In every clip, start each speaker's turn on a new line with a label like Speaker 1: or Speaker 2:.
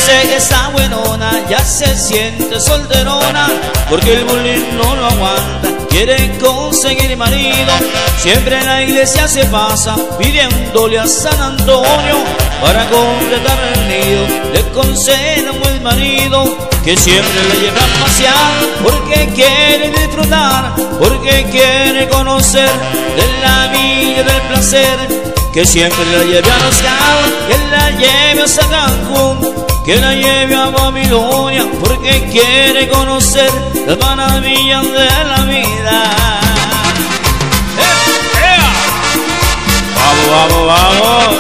Speaker 1: dice que está buenona, ya se siente solterona, porque el bullying no lo aguanta, quiere conseguir marido. Siempre en la iglesia se pasa pidiéndole a San Antonio para completar el nido, le conceda un buen marido que siempre le lleva a pasear, porque quiere disfrutar, porque quiere conocer de la vida y del placer, que siempre la lleve a Los Cabos, que la lleve a Cancún, que la lleve a Babilonia, porque quiere conocer las maravillas de la vida. ¡Vamos, vamos, vamos!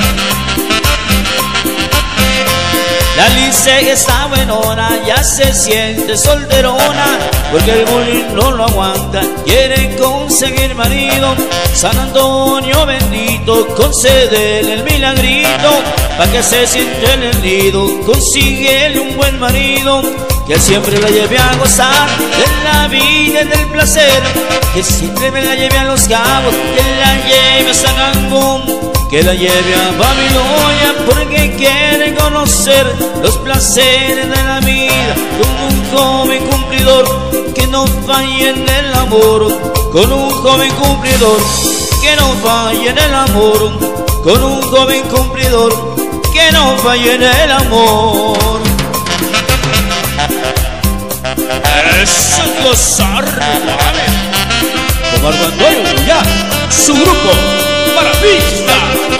Speaker 1: La Lice está buenona, ya se siente solterona, porque el bullying no lo aguanta, quiere conseguir marido. San Antonio bendito, concédele el milagrito, pa' que se siente en el nido, consíguele un buen marido, que siempre la lleve a gozar de la vida y del placer, que siempre me la lleve a Los Cabos, que la lleve a Cancún, que la lleve a Babilonia, porque quiere conocer los placeres de la vida, con un joven cumplidor que no falle en el amor, con un joven cumplidor que no falle en el amor, con un joven cumplidor que no falle en el amor.
Speaker 2: Eso es gozar, como Marco Antonio, ya, su grupo, Maravilla.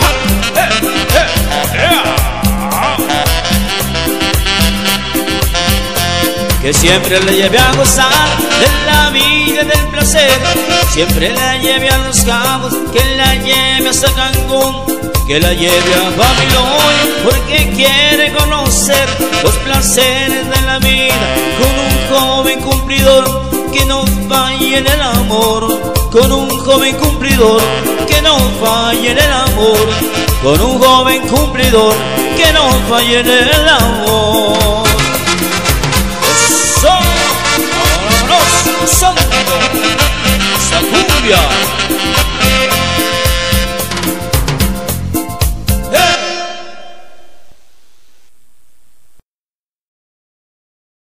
Speaker 1: Que siempre la lleve a gozar de la vida y del placer, siempre la lleve a Los Cabos, que la lleve hasta Cancún, que la lleve a Babilonia, porque quiere conocer los placeres de la vida, con un joven cumplidor que no falle en el amor, con un joven cumplidor que no falle en el amor, con un joven cumplidor que no falle en el amor.